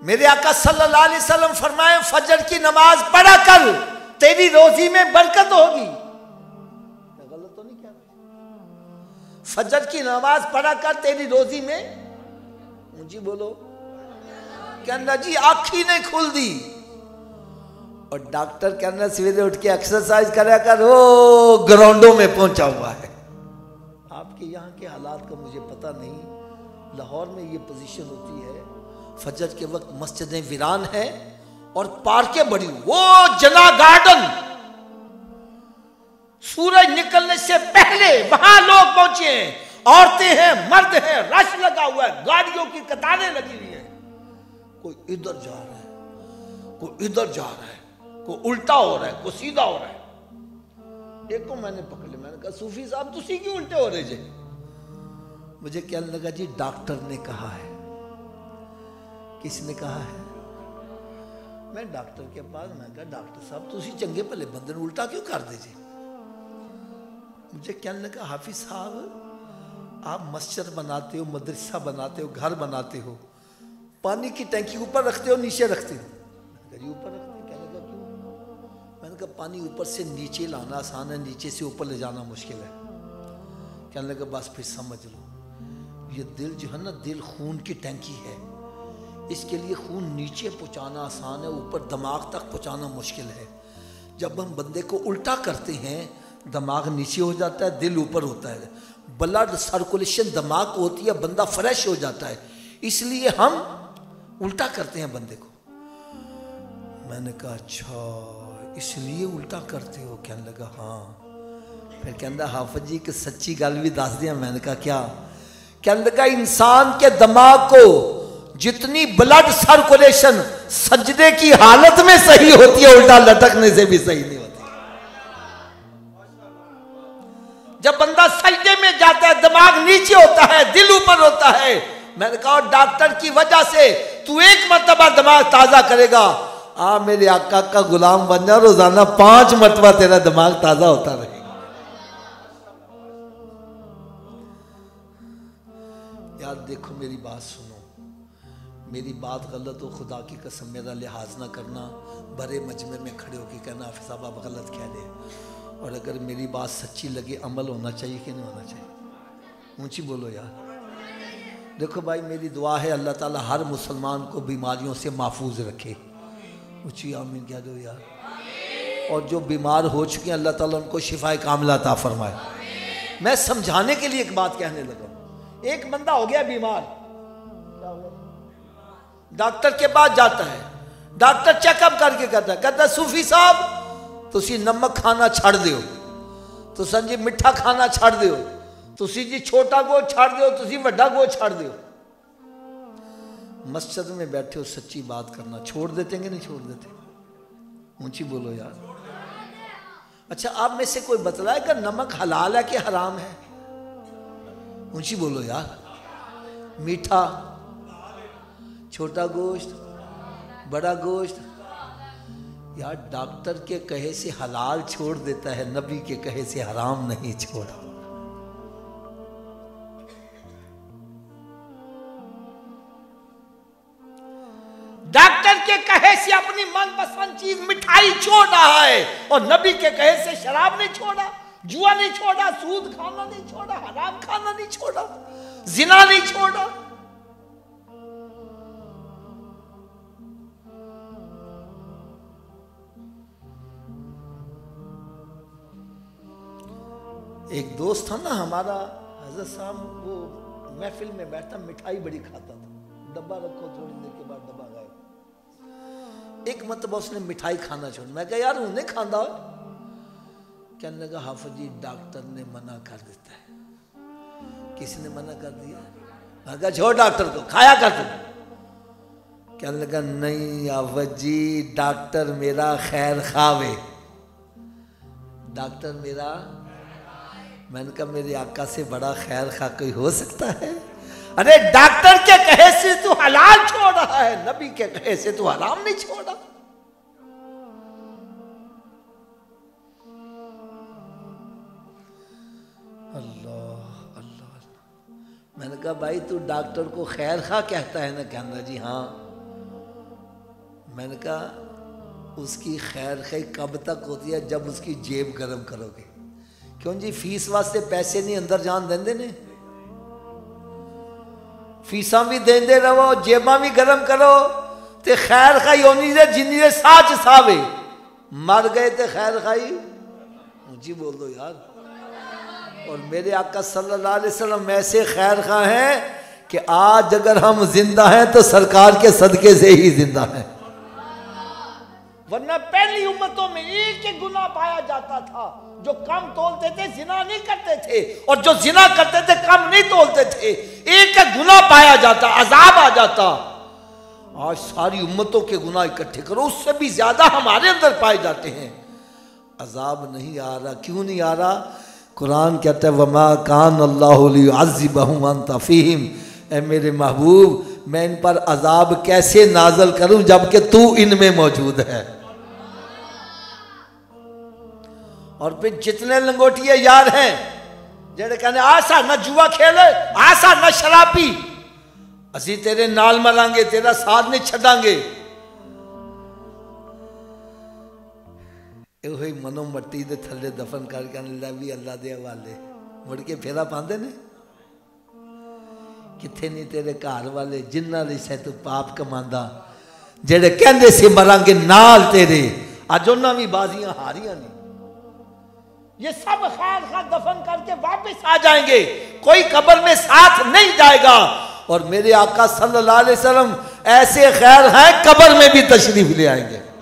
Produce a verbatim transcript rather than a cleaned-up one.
मेरे आका सल्लल्लाहु अलैहि वसल्लम फरमाए फजर की नमाज पढ़ा कर, तेरी रोजी में बरकत होगी। गलत तो नहीं क्या? फजर की नमाज पढ़ा कर, तेरी रोजी में, मुझे बोलो, कहना जी आँखी नहीं खुल दी। और डॉक्टर कहना सवेरे उठ के एक्सरसाइज करा कर, वो ग्राउंडों में पहुंचा हुआ है। आपके यहाँ के हालात का मुझे पता नहीं, लाहौर में ये पोजीशन होती है, फजर के वक्त मस्जिदें वीरान हैं और पार्कें बड़ी, वो जना गार्डन, सूरज निकलने से पहले वहां लोग पहुंचे हैं, औरतें हैं, मर्द हैं, रश लगा हुआ है, गाड़ियों की कतारें लगी हुई है। कोई इधर जा रहा है, कोई इधर जा रहा है, कोई उल्टा हो रहा है, कोई सीधा हो रहा है। एक को मैंने पकड़ लिया, मैंने कहा सूफी साहब तुसी क्यों उल्टे हो रहे जे? मुझे क्या लगा जी डॉक्टर ने कहा है। किसने कहा है? मैं डॉक्टर के पास, मैं कहा डॉक्टर साहब तुसी चंगे भले बंदे उल्टा क्यों कर दे जे? मुझे क्या लगा हाफिज साहब आप मस्जिद बनाते हो, मदरसा बनाते हो, घर बनाते हो, पानी की टैंकी ऊपर रखते हो नीचे रखते हो? ऊपर रखते हो। क्या लगा क्यों? मैंने कहा पानी ऊपर से नीचे लाना आसान है, नीचे से ऊपर ले जाना मुश्किल है। क्या लगा बस फिर समझ लो, ये दिल जो है ना, दिल खून की टैंकी है, इसके लिए खून नीचे पहुंचाना आसान है, ऊपर दिमाग तक पहुंचाना मुश्किल है। जब हम बंदे को उल्टा करते हैं, दिमाग नीचे हो जाता है, दिल ऊपर होता है, ब्लड सर्कुलेशन दिमाग को होती है, बंदा फ्रेश हो जाता है, इसलिए हम उल्टा करते हैं बंदे को। मैंने कहा अच्छा इसलिए उल्टा करते हो? कहने लगा हाँ। फिर कहता हाफिज जी कि सच्ची गल भी दस दिया। मैंने कहा क्या? कहने लगा इंसान के दिमाग को जितनी ब्लड सर्कुलेशन सजदे की हालत में सही होती है, उल्टा लटकने से भी सही नहीं होती। जब बंदा सजदे में जाता है दिमाग नीचे होता है, दिल ऊपर होता है। मैंने कहा डॉक्टर की वजह से तू एक मर्तबा दिमाग ताजा करेगा, आ मेरे आका का गुलाम बन जा, रोजाना पांच मर्तबा तेरा दिमाग ताजा होता रहेगा। यार देखो मेरी बात सुनो, मेरी बात गलत हो खुदा की कसम मेरा लिहाज ना करना, बड़े मजमे में खड़े होकर कहना हाफिज साहब आप गलत कह रहे। और अगर मेरी बात सच्ची लगे, अमल होना चाहिए कि नहीं होना चाहिए? ऊंची बोलो यार। देखो भाई मेरी दुआ है अल्लाह ताला हर मुसलमान को बीमारियों से महफूज रखे। ऊंची आमीन कह दो यार। और जो बीमार हो चुके हैं अल्लाह ताला उनको शिफाए कामिला अता फरमाए। मैं समझाने के लिए एक बात कहने लगा। एक बंदा हो गया बीमार, डॉक्टर के पास जाता है, डॉक्टर चेकअप करके कहता है, कहता है सूफी साहब तुसी नमक खाना छड़ दियो, तुसी जी मिठा खाना छड़ दियो, तुसी जी छोटा गोश्त छड़ दियो, तुसी वड्डा गोश्त छड़ दियो। मस्जिद में बैठे हो सच्ची बात करना छोड़ देते कि नहीं छोड़ देते? ऊंची बोलो यार। अच्छा आप में से कोई बतलाएगा नमक हलाल है कि हराम है? ऊंची बोलो यार। मीठा, छोटा गोश्त, बड़ा गोश्त, यार डॉक्टर के कहे से हलाल छोड़ देता है, नबी के कहे से हराम नहीं छोड़ा। डॉक्टर के कहे से अपनी मनपसंद चीज मिठाई छोड़ रहा है, और नबी के कहे से शराब नहीं छोड़ा, जुआ नहीं छोड़ा, सूद खाना नहीं छोड़ा, हराम खाना नहीं छोड़ा, जिना नहीं छोड़ा। एक दोस्त था ना हमारा हजरत साहब, वो महफिल में बैठा मिठाई बड़ी खाता था, डब्बा रखो थोड़ी देर के बाद डब्बा गायब। एक मतलब उसने मिठाई खाना छोड़, मैं कहा यार उन्हें खांदा हो? कहने लगा हाफिज जी डॉक्टर ने मना कर देता है। किसने मना कर दिया? मैं कहा छोड़ डॉक्टर को, खाया कर तू। कहने लगा नहीं हाफिज जी डॉक्टर मेरा खैर खावे, डॉक्टर मेरा। मैंने कहा मेरे आका से बड़ा खैर खा कोई हो सकता है? अरे डॉक्टर के कहे से तू हलाल छोड़ रहा है, नबी के कहे से तू हराम नहीं छोड़ा। अल्लाह अल्लाह। मैंने कहा भाई तू डॉक्टर को खैर खा कहता है ना? कहना जी हाँ। मैंने कहा उसकी खैर खई कब तक होती है? जब उसकी जेब गर्म करोगे। क्यों जी? फीस वास्ते पैसे नहीं अंदर जान देंदे ने, फीसा भी देंदे रहो, जेबा भी गर्म करो, ते खैर खाई होनी है जिन्नी दे साच सावे। मर गए ते खैर खाई ऊंची बोल दो यार। और मेरे आका सल्लल्लाहु अलैहि वसल्लम ऐसे खैर खा हैं कि आज अगर हम जिंदा हैं तो सरकार के सदके से ही जिंदा हैं, वरना पहली उम्मतों में एक एक गुनाह पाया जाता था। जो कम तोलते थे जिना नहीं करते थे, और जो जिना करते थे कम नहीं तोलते थे। एक एक गुनाह पाया जाता, अजाब आ जाता। आज सारी उम्मतों के गुनाह इकट्ठे करो, उससे भी ज्यादा हमारे अंदर पाए जाते हैं। अजाब नहीं आ रहा। क्यों नहीं आ रहा? कुरान कहता है वमा कान अल्लाहु लियुअज़्ज़िबहुम व अंत फ़ीहिम। ऐ मेरे महबूब, मैं इन पर अजाब कैसे नाजल करूं जबकि तू इनमें मौजूद है। और फिर जितने लंगोटिए यार हैं जेड़े कहने आसा ना जुआ खेले, आसा ना शराबी, असी तेरे नाल मरांगे, तेरा साथ नहीं छड़ांगे। ही मनो मट्टी दे थले दफन करके लै भी अल्लाह दे हवाले, मुड़ के फेरा पांदे ने। किथे नहीं तेरे घर वाले जिन्हां लई सै तू पाप कमांदा, जेड़े कहंदे सी मरांगे नाल तेरे, अज उन्हां भी बाजियां हारियां ने। ये सब खैर खा दफन करके वापस आ जाएंगे, कोई कब्र में साथ नहीं जाएगा। और मेरे आका सल्लल्लाहु अलैहि वसल्लम ऐसे खैर हैं कब्र में भी तशरीफ ले आएंगे।